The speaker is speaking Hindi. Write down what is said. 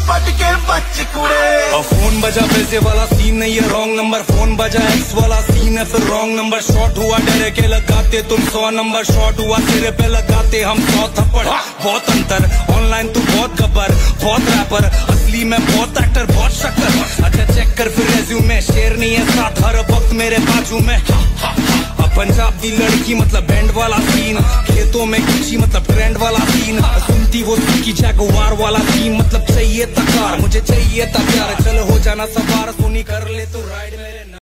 पट के बच कुड़े। फोन बजा पैसे वाला सीन नहीं है रॉन्ग नंबर, फोन बजा एक्स वाला सीन है फिर रॉन्ग नंबर। शॉट हुआ डरे के लगाते तुम 100 नंबर, शॉट हुआ सिरे पे लगाते हम 100 थप्पड़। बहुत अंतर, ऑनलाइन तू बहुत गब्बर, बहुत रैपर, असली में बहुत एक्टर, बहुत शक्कर। अच्छा चेक कर फिर रेज्यूमे, शेर नहीं है साथ हर वक्त मेरे बाजू में। पंजाबी लड़की मतलब बैंड वाला सीन, खेतों में किसी मतलब ट्रेंड वाला सीन, सुनती वो की जैगुआर वाला सीन, मतलब चाहिए था कार मुझे चाहिए था प्यार, चल हो जाना सवार, सुनी कर ले तो राइड मेरे।